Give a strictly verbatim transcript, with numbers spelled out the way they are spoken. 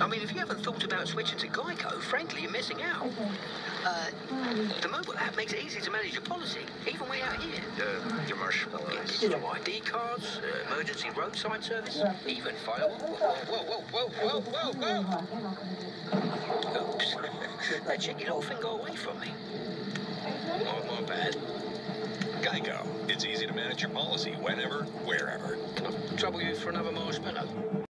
I mean, if you haven't thought about switching to GEICO, frankly, you're missing out. Uh, the mobile app makes it easy to manage your policy, even way out here. Uh, your Marshmallows. Yeah, digital I D cards, uh, emergency roadside service, even fire... Whoa, whoa, whoa, whoa, whoa, whoa, whoa! Oops. That cheeky little thing got away from me. My, my bad. GEICO. It's easy to manage your policy whenever, wherever. Can I trouble you for another marshmallow?